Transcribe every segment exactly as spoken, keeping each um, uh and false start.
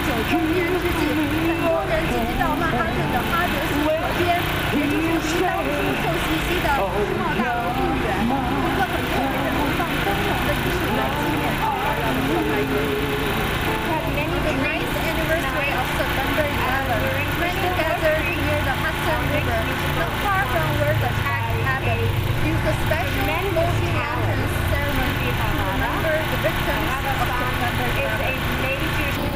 九周年之际，很多人聚集到曼哈顿的哈德逊河边，也就是离当初旧西溪的世贸大楼不远，有个很特别的地方灯笼的仪式来纪念奥尔良的受害者。On the ninth anniversary of September eleventh, many gathered near the Hudson River, not far from where the attack happened, used a special floating lanterns ceremony to remember the victims of September eleventh.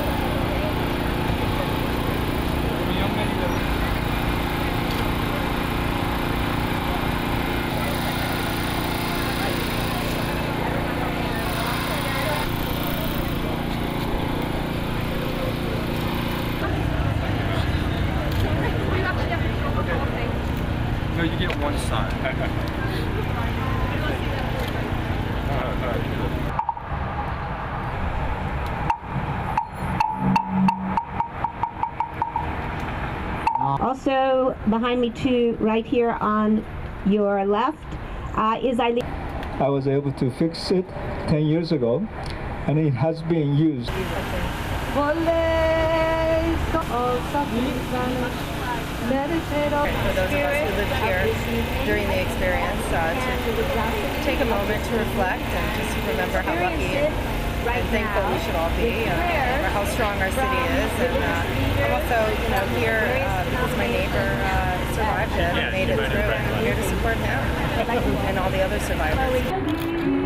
No, you get one side. Okay. Also, behind me too, right here on your left, uh, is Eileen. I was able to fix it ten years ago, and it has been used. For those of us who lived here during the experience, uh, to take a moment to reflect and just remember how lucky and, and thankful we should all be, uh, remember how strong our city is, and uh, I'm also, you know, here uh, because my neighbor uh, survived it and made it through, and I'm here to support him and all the other survivors.